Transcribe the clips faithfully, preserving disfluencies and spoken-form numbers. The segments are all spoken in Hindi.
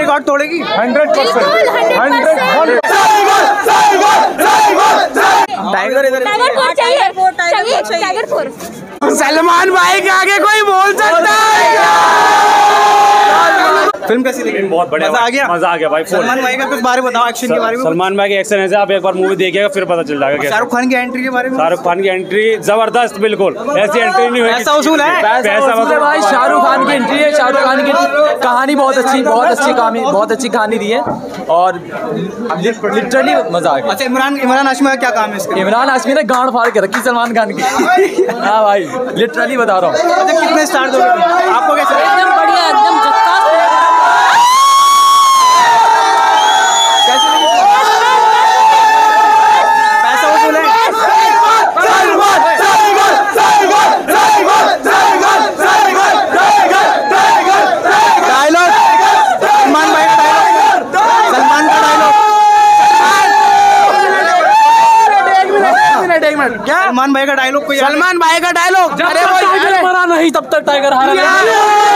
रिकॉर्ड तोड़ेगी हंड्रेड परसेंट टाइगर। सलमान भाई के आगे कोई बोल सकता है? फिल्म कैसी लगी? बहुत बढ़िया, मजा आ गया। मजा आ गया भाई। सलमान भाई का कुछ बारे में बताओ, एक्शन के बारे में। सलमान भाई के एक्शन ऐसे आप एक बार मूवी देखिएगा फिर पता चल जाएगा। शाहरुख खान की एंट्री के बारे में। शाहरुख खान की एंट्री जबरदस्त, बिल्कुल ऐसी एंट्री नहीं हुई। पैसा वसूल है, पैसा वसूल भाई। शाहरुख खान की एंट्री है, शाहरुख खान की कहानी बहुत अच्छी, बहुत अच्छी कहानी, बहुत अच्छी कहानी दी है और लिटरली मजा आ गया। अच्छा, इमरान इमरान हाशमी का क्या काम है इसका? इमरान हाशमी ने गांड फाड़ के रखी सलमान खान की। हाँ भाई, लिटरली बता रहा हूँ। अच्छा, कितने स्टार दोगे आपको? कैसे? एकदम बढ़िया, एकदम झक्कास। पैसा वसूल है। डायलॉग सलमान भाई का डायलॉग, सलमान का डायलॉग क्या? सलमान भाई का डायलॉग कोई? सलमान भाई का डायलॉग, अरे टाइगर मरा नहीं तब तक टाइगर हारा नहीं।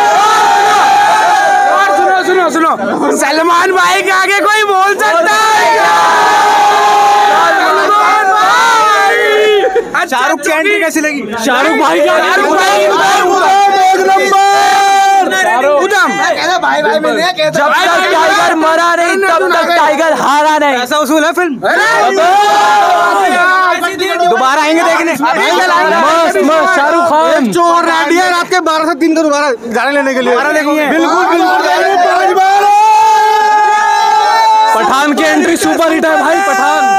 सुनो सुनो सुनो, सलमान भाई के आगे कोई बोल सकता है? शाहरुख की एंट्री कैसी लगी? शाहरुख भाई का शाहरुख भाई एक नंबर। भाई भाई में जब तक टाइगर मरा नहीं तब तक टाइगर हारा नहीं। पैसा वसूल है फिल्म। दोबारा आएंगे देखने। मस्त मस्त शाहरुख खान चोर रेडी है रात के बारह से तीन को दोबारा गाने लेने के लिए। बिल्कुल बिल्कुल। पठान की एंट्री सुपर हिट है भाई। पठान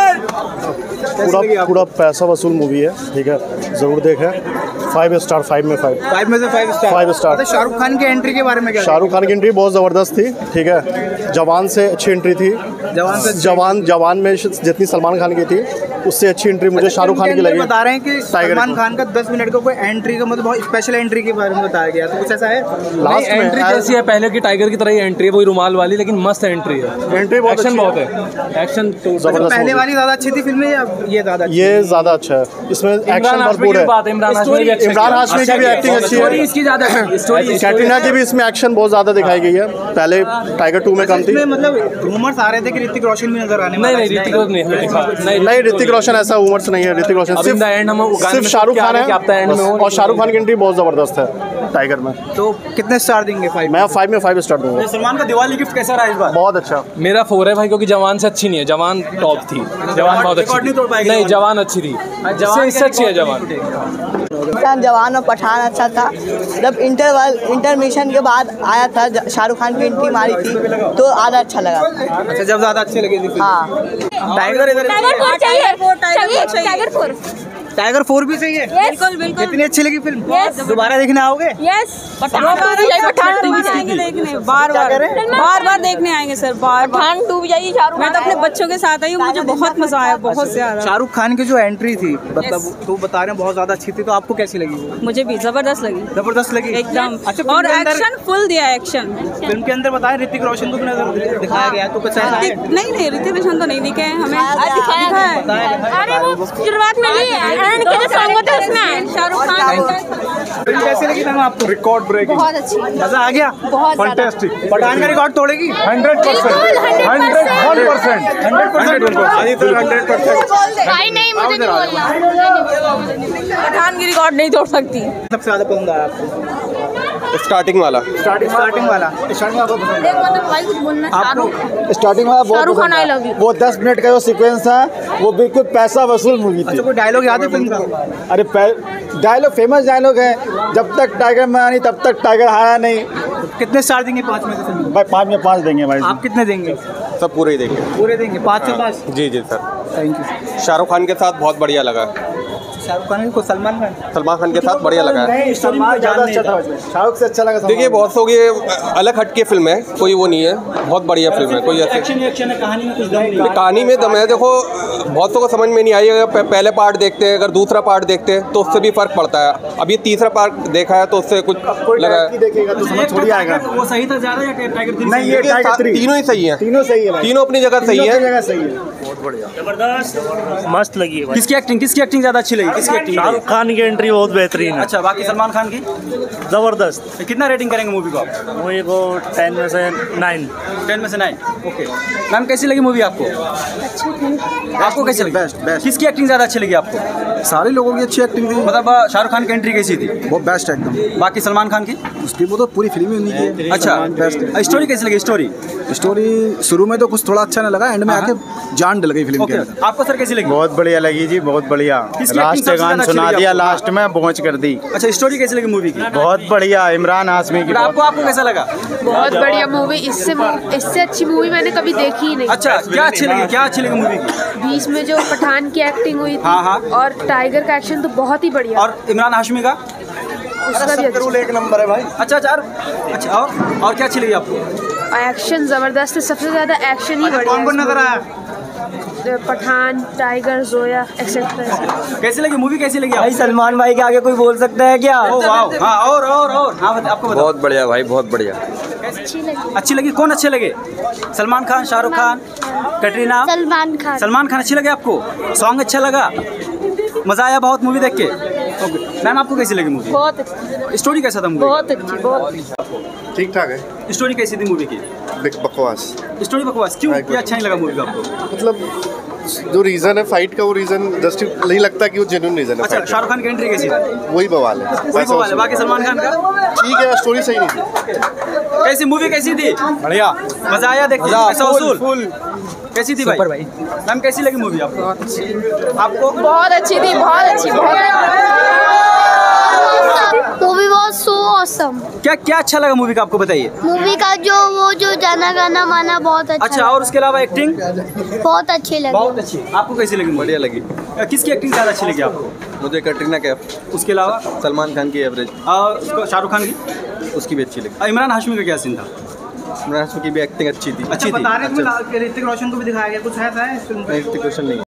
पूरा पूरा पैसा वसूल मूवी है, ठीक है, जरूर देखें। फाइव स्टार, फाइव में फाइव फाइव में से फाइव स्टार फाइव स्टार। अच्छा, शाहरुख खान की एंट्री के बारे में क्या? शाहरुख खान की एंट्री बहुत ज़बरदस्त थी, ठीक है। जवान से अच्छी एंट्री थी। जवान से जवान जवान में जितनी सलमान खान की थी उससे अच्छी एंट्री मुझे शाहरुख खान की लगी। बता रहे हैं कि सलमान खान का दस मिनट का कोई एंट्री का मतलब बहुत स्पेशल एंट्री के बारे में बताया गया, तो कुछ ऐसा है? लास्ट में एंट्री जैसी है पहले की टाइगर की तरह ही एंट्री है, वही रुमाल वाली, लेकिन मस्त एंट्री है। एंट्री बहुत एक्शन अच्छी बहुत है, एक्शन तो जबरदस्त। पहले वाली ज्यादा अच्छी थी फिल्म या ये ज्यादा? ये ज्यादा अच्छा है, इसमें एक्शन भरपूर है। इमरान हाशमी की इमरान हाशमी की भी एक्टिंग अच्छी है। इसकी ज्यादा कैटरीना की भी इसमें एक्शन बहुत ज्यादा दिखाई गई है, पहले टाइगर टू में कम थी। मतलब रूमर्स आ रहे थे कि ऋतिक रोशन भी नजर आने वाला है। नहीं नहीं ऋतिक रोशन नहीं नहीं ऋतिक रोशन ऐसा रूमर्स नहीं है। ऋतिक रोशन सिर्फ सिर्फ शाहरुख खान है और शाहरुख खान की एंट्री बहुत जबरदस्त है टाइगर में। तो कितने स्टार देंगे? फाइव। मैं फाइव में फाइव स्टार दूंगा। सलमान का दिवाली गिफ्ट कैसा रहा इस बार? बहुत अच्छा। मेरा फोर है भाई, क्योंकि जवान से अच्छी नहीं है। जवान टॉप थी, जवान बहुत अच्छी थी। नहीं जवान अच्छी थी, जवान से अच्छी है जवान। जवान और पठान अच्छा था। जब इंटरवल इंटरमिशन के बाद आया था, शाहरुख खान की एंट्री मारी थी तो आधा अच्छा लगा। अच्छा, जब ज्यादा अच्छे लगे थे। हाँ, टाइगर इधर टाइगर फोर टाइगर फोर भी सही है। बिल्कुल बिल्कुल। इतनी अच्छी लगी फिल्म? Yes. दोबारा देखने आओगे? यस, पठान टू भी जाएंगे देखने, बार बार बार बार देखने आएंगे सर, बार पठान टू भी जाइए। शाहरुख, मैं तो अपने बच्चों के साथ आई हूँ, मुझे बहुत मजा आया, बहुत ज्यादा। शाहरुख खान की जो एंट्री थी, मतलब तो बता रहे हैं बहुत ज्यादा अच्छी थी, तो आपको कैसी लगी? मुझे भी जबरदस्त लगी, जबरदस्त लगी एकदम। अच्छा, और एक्शन फुल दिया एक्शन। फिल्म के अंदर बताया ऋतिक रोशन को भी नजर दिखाया गया, तो कुछ ऐसा है? नहीं नहीं, ऋतिक रोशन तो नहीं दिखे हैं हमें, दिखाया है। अरे वो शुरुआत में शाहरुख खान। फिल्म कैसी लगी मैम आपको? रिकॉर्ड ब्रेकिंग, बहुत अच्छी, मजा आ गया, बहुत फैंटास्टिक। पठान का रिकॉर्ड तोड़ेगी hundred percent hundred one percent hundred percent hundred percent. भाई नहीं, मुझे नहीं बोलना, पठान की रिकॉर्ड नहीं तोड़ सकती। सबसे ज्यादा पसंद आया आपको? स्टार्टिंग वाला स्टार्टिंग स्टार्टिंग वाला स्टार्टिंग वाला पसंद आपको? स्टार्टिंग वाला Shahrukh Khan I love you. वो दस मिनट का जो सीक्वेंस था वो बिल्कुल पैसा वसूल मूवी थी। अच्छा, कोई डायलॉग याद है फिल्म का? अरे डायलॉग फेमस डायलॉग है, जब तक टाइगर मरा नहीं तब तक टाइगर हारा नहीं। कितने स्टार देंगे पाँच में से फिल्म? भाई पाँच में पाँच देंगे भाई। आप कितने देंगे? सब पूरे ही देंगे। पूरे देंगे, पाँच से पाँच? जी जी sir, thank you. Shahrukh Khan के साथ बहुत बढ़िया लगा। शाहरुख खान को सलमान खान सलमान खान के साथ बढ़िया लगा है। शाहरुख से अच्छा लगा। देखिए बहुत लोग ये अलग हटके फिल्म है, कोई वो नहीं है, बहुत बढ़िया फिल्म है। कोई ऐसे एक्शन एक्शन है, कहानी में कुछ दम नहीं है। कहानी में दम है। देखो बहुतों को समझ में नहीं आई। अगर पहले पार्ट देखते हैं, अगर दूसरा पार्ट देखते हैं तो उससे भी फर्क पड़ता है। अब ये तीसरा पार्ट देखा है तो उससे कुछ लगा है। देखेगा तो समझ थोड़ी आएगा। वो सही था ज्यादा या टाइगर थ्री? नहीं, ये टाइगर थ्री तीनों ही सही है, तीनों सही है, तीनों अपनी जगह सही है। जगह सही है। जबरदस्त मस्त लगी है। किसकी एक्टिंग किसकी एक्टिंग ज्यादा अच्छी लगी? किसकी एक्टिंग? शाहरुख खान की एंट्री बहुत बेहतरीन है। अच्छा, बाकी सलमान खान की? जबरदस्त। कितना रेटिंग करेंगे मूवी को आप? मूवी को टेन में से नाइन। टेन में से नाइन। ओके मैम, कैसी लगी मूवी आपको? आपको कैसी लगी? Best best. किसकी एक्टिंग ज्यादा अच्छी लगी आपको? सारे लोगों की अच्छी एक्टिंग थी। मतलब शाहरुख खान की एंट्री कैसी थी? वो बेस्ट एकदम। बाकी सलमान खान की? उसकी वो तो पूरी फिल्म ही उन्हीं की है। अच्छा, बेस्ट। स्टोरी कैसी लगी? स्टोरी स्टोरी शुरू में तो कुछ थोड़ा अच्छा नहीं लगा, एंड में आके जान डल गई फिल्म के अंदर। आपको सर कैसी लगी? बहुत बढ़िया लगी जी, बहुत बढ़िया। लास्ट गान सुना दिया, लास्ट में पहुंच कर दी। अच्छा, स्टोरी कैसी लगी मूवी की? बहुत बढ़िया, इमरान हाशमी की। आपको आपको कैसा लगा? बहुत बढ़िया मूवी। इससे इससे अच्छी मूवी मैंने कभी देखी ही नहीं। अच्छा, क्या अच्छी लगी? क्या अच्छी लगी मूवी की? बीच में जो पठान की एक्टिंग हुई थी, हाँ, हाँ। और टाइगर का एक्शन तो बहुत ही बढ़िया। और इमरान हाशमी का? उसका भी अच्छा। एक नंबर है भाई। अच्छा अच्छा अच्छा और और क्या अच्छी लगी आपको? एक्शन जबरदस्त है, सबसे ज्यादा एक्शन ही बढ़िया। कौन कौन नजर आया? Pathaan, Tiger, Zoya etcetera. कैसी लगी मूवी? कैसी लगी भाई सलमान भाई के आगे कोई बोल सकता है क्या? ओ वाह, हाँ और और और हाँ आपको बताओ। बहुत बढ़िया भाई, बहुत बढ़िया। अच्छी लगी। अच्छी लगी? कौन अच्छे लगे? सलमान खान, शाहरुख खान, कटरीना? सलमान खान। सलमान खान अच्छी लगे आपको? सॉन्ग अच्छा लगा? मजा आया बहुत मूवी देख के? ओके मैम, आपको कैसी लगी मूवी? बहुत अच्छी। स्टोरी कैसा था मूवी? बहुत अच्छी, बहुत ठीक ठाक है। स्टोरी कैसी थी मूवी की? बकवास। स्टोरी बकवास क्यों? क्या अच्छा नहीं लगा मूवी का आपको? मतलब जो रीजन है फाइट का, वो रीजन जस्ट नहीं लगता कि वो जेन्युइन रीजन है। अच्छा, शाहरुख खान की एंट्री कैसी थी? वही बवाल है, वही बवाल है। बाकी सलमान खान का ठीक है, स्टोरी सही नहीं थी। कैसी मूवी कैसी थी? बढ़िया, मजा आया देख के? पैसा वसूल? कैसी थी भाई? भाई मैम कैसी लगी मूवी आपको? आपको? बहुत अच्छी थी, बहुत अच्छी, बहुत। मूवी बहुत सो ऑसम। क्या क्या अच्छा लगा मूवी का आपको बताइए? मूवी का जो वो जो जाना गाना माना बहुत अच्छा। अच्छा, और उसके अलावा एक्टिंग? बहुत अच्छी लगी। बहुत अच्छी। आपको कैसी लगी? बढ़िया लगी। किसकी एक्टिंग ज़्यादा अच्छी लगी आपको? मुझे कटरीना कैफ। उसके अलावा? सलमान खान की एवरेज। और शाहरुख खान की? उसकी भी अच्छी लगी। इमरान हाशमी का क्या सीन था? इमरान हाशमी की भी एक्टिंग अच्छी थी। अच्छी थी। ऋतिक रोशन को भी दिखाया गया, कुछ ऐसा है? ऋतिक रोशन नहीं।